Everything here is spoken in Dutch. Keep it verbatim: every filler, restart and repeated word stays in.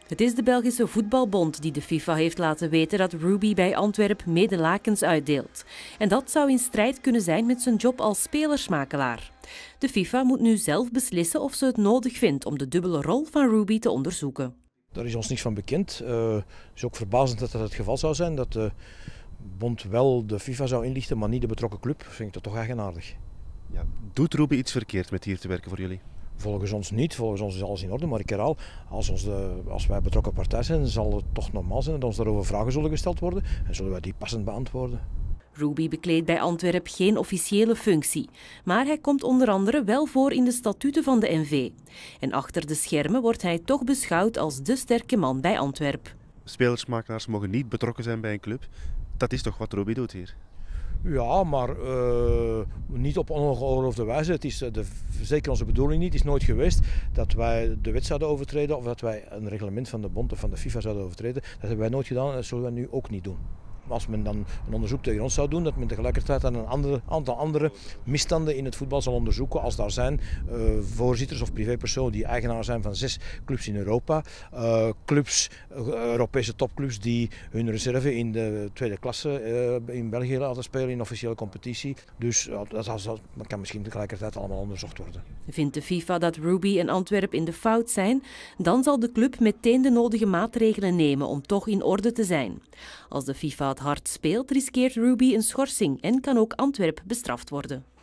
Het is de Belgische Voetbalbond die de FIFA heeft laten weten dat Ruby bij Antwerp medelakens uitdeelt. En dat zou in strijd kunnen zijn met zijn job als spelersmakelaar. De FIFA moet nu zelf beslissen of ze het nodig vindt om de dubbele rol van Ruby te onderzoeken. Daar is ons niets van bekend. Uh, het is ook verbazend dat dat het geval zou zijn, dat de bond wel de FIFA zou inlichten, maar niet de betrokken club. Dat vind ik dat toch eigenaardig. Ja, doet Ruby iets verkeerd met hier te werken voor jullie? Volgens ons niet, volgens ons is alles in orde, maar ik herhaal, als, ons de, als wij betrokken partij zijn, zal het toch normaal zijn dat ons daarover vragen zullen gesteld worden en zullen wij die passend beantwoorden. Ruby bekleedt bij Antwerp geen officiële functie, maar hij komt onder andere wel voor in de statuten van de N V. En achter de schermen wordt hij toch beschouwd als de sterke man bij Antwerp. Spelersmakelaars mogen niet betrokken zijn bij een club. Dat is toch wat Ruby doet hier? Ja, maar uh, niet op ongeoorloofde wijze. Het is de, zeker onze bedoeling niet. Het is nooit geweest dat wij de wet zouden overtreden of dat wij een reglement van de bond of van de FIFA zouden overtreden. Dat hebben wij nooit gedaan en dat zullen wij nu ook niet doen. Als men dan een onderzoek tegen ons zou doen, dat men tegelijkertijd dan een andere, aantal andere misstanden in het voetbal zal onderzoeken. Als daar zijn uh, voorzitters of privépersonen die eigenaar zijn van zes clubs in Europa. Uh, clubs, uh, Europese topclubs die hun reserve in de tweede klasse uh, in België laten spelen in officiële competitie. Dus uh, dat, dat, dat kan misschien tegelijkertijd allemaal onderzocht worden. Vindt de FIFA dat Ruby en Antwerp in de fout zijn, dan zal de club meteen de nodige maatregelen nemen om toch in orde te zijn. Als de FIFA het hard speelt, riskeert Ruby een schorsing en kan ook Antwerp bestraft worden.